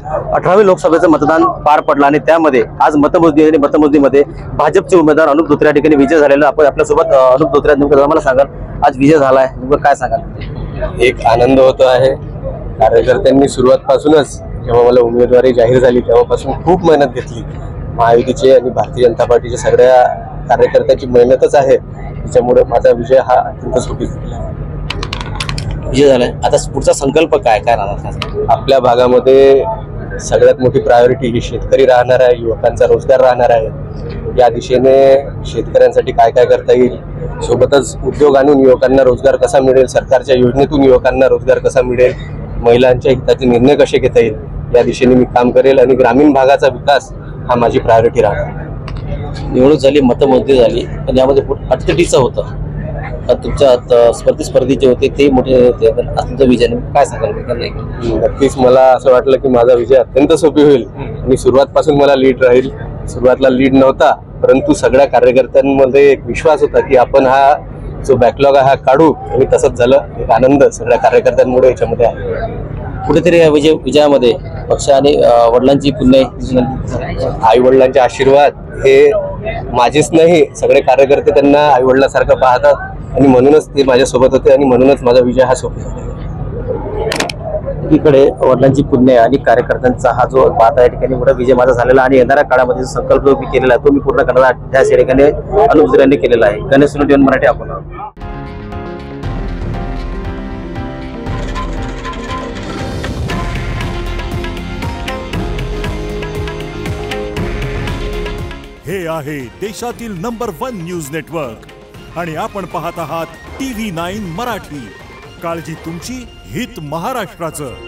18वे लोकसभेचं मतदान पार पडलं आणि त्यामध्ये आज मतमोजणीमध्ये भाजपचे उमेदवार अनुप धोत्रे या ठिकाणी विजय झालेला. आपण आपल्यासोबत अनुप धोत्रे नेमकं मला सांगाल आज विजय झालाय नेमकं काय सांगाल? एक आनंद होतो आहे. कार्यकर्त्यांनी सुरुवातपासूनच जेव्हा मला उमेदवारी जाहीर झाली तेव्हापासून खूप मेहनत घेतली. महायुतीचे आणि भारतीय जनता पार्टीच्या सगळ्या कार्यकर्त्याची मेहनतच आहे, त्याच्यामुळे माझा विजय हा अत्यंत सोपी झाला. विजय झालाय. आता पुढचा संकल्प काय काय राहणार? आपल्या भागामध्ये सगळ्यात मोठी प्रायोरिटी ही शेतकरी राहणार आहे, युवकांचा रोजगार राहणार आहे. या दिशेने शेतकऱ्यांसाठी काय काय करता येईल, सोबतच उद्योग आणून युवकांना रोजगार कसा मिळेल, सरकारच्या योजनेतून युवकांना रोजगार कसा मिळेल, महिलांच्या हिताचे निर्णय कसे घेता येईल, या दिशेने मी काम करेल आणि ग्रामीण भागाचा विकास हा माझी प्रायोरिटी राहणार. निवडणूक झाली, मतमोजणी झाली, पण यामध्ये अडचणीचं होतं. तुमच्या स्पर्धी जे होते ते मोठे होते, पण तुमचा विजय काय सांगाल? नक्कीच मला असं वाटलं की माझा विजय अत्यंत सोपी होईल आणि सुरुवातपासून मला लीड राहील. सुरुवातीला लीड नव्हता, परंतु सगळ्या कार्यकर्त्यांमध्ये एक विश्वास होता की आपण हा जो बॅकलॉग आहे हा काढू, आणि तसंच झालं. एक आनंद सगळ्या कार्यकर्त्यांमुळे याच्यामध्ये आहे. कुठेतरी या विजयामध्ये पक्ष आणि वडिलांची पुण्य, आई वडिलांचे आशीर्वाद हे माझेच नाही, सगळे कार्यकर्ते त्यांना आई वडिलांसारखं पाहतात आणि म्हणूनच ते माझ्यासोबत होते आणि म्हणूनच माझा विजय हा सोपा झाला. एकीकडे वडिलांची पुण्य आणि कार्यकर्त्यांचा हा जो पाहता या ठिकाणी मोठा विजय माझा झालेला आणि येणाऱ्या काळामध्ये जो संकल्प जो मी केलेला आहे तो मी पूर्ण करणार त्याच ठिकाणी अनुप धोत्रे यांनी केलेला आहे. गणेश सोनवणे, मराठी अकोला. हे आहे देशातील नंबर 1 न्यूज नेटवर्क आणि आपण पाहत आहात TV9 मराठी. काळजी तुमची, हित महाराष्ट्राचं.